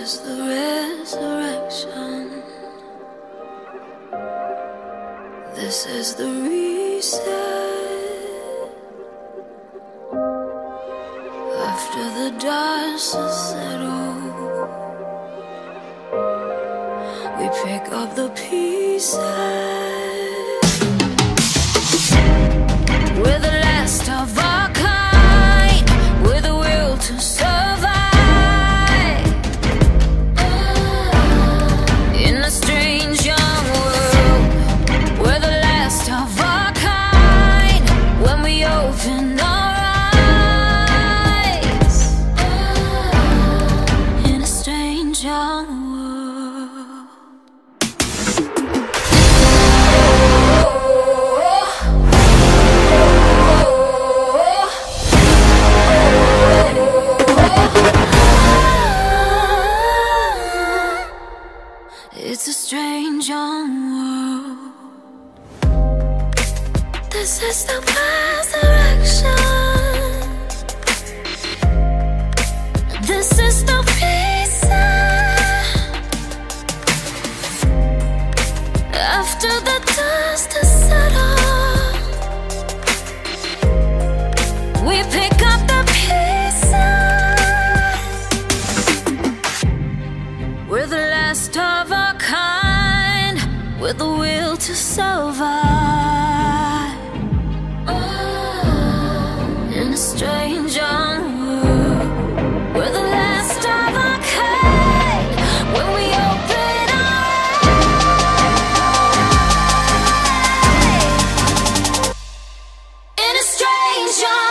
is the resurrection. This is the reset. After the dust has settled, we pick up the pieces. We're the last of our kind, with a will to survive. In a strange young world, we're the last of our kind. When we open our eyes, in a strange young world. It's a strange young world. This is the resurrection. This is the reset. After the dust has settled, we pick up the pieces. We're the last of our kind, with the will to survive. In a strange young world, we're the last of our kind. When we open our eyes, in a strange young world.